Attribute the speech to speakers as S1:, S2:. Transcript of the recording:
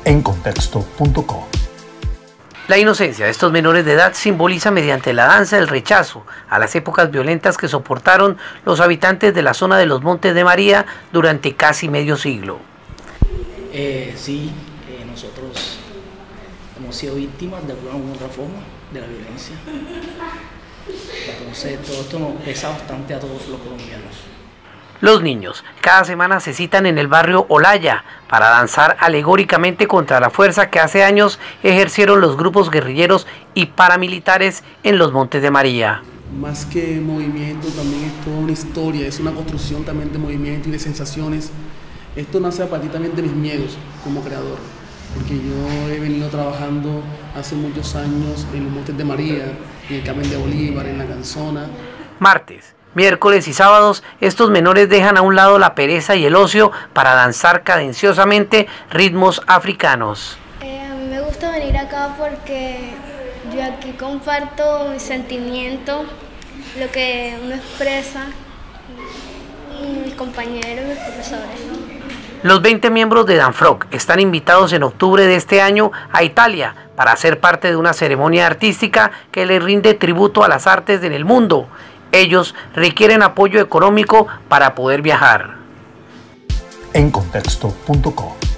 S1: encontexto.co.
S2: La inocencia de estos menores de edad simboliza mediante la danza el rechazo a las épocas violentas que soportaron los habitantes de la zona de los Montes de María durante casi medio siglo.
S3: Nosotros hemos sido víctimas de alguna u otra forma de la violencia. Entonces todo esto nos pesa bastante a todos los colombianos.
S2: Los niños cada semana se citan en el barrio Olaya para danzar alegóricamente contra la fuerza que hace años ejercieron los grupos guerrilleros y paramilitares en los Montes de María.
S4: Más que movimiento, también es toda una historia, es una construcción también de movimiento y de sensaciones. Esto nace a partir también de mis miedos como creador, porque yo he venido trabajando hace muchos años en los Montes de María, en el Carmen de Bolívar, en la Canzona.
S2: Martes, miércoles y sábados, estos menores dejan a un lado la pereza y el ocio para danzar cadenciosamente ritmos africanos.
S5: A mí me gusta venir acá porque yo aquí comparto mis sentimientos, lo que uno expresa, y mis compañeros, mis profesores.
S2: Los 20 miembros de Danfrog están invitados en octubre de este año a Italia para ser parte de una ceremonia artística que le rinde tributo a las artes en el mundo. Ellos requieren apoyo económico para poder viajar.
S1: encontexto.co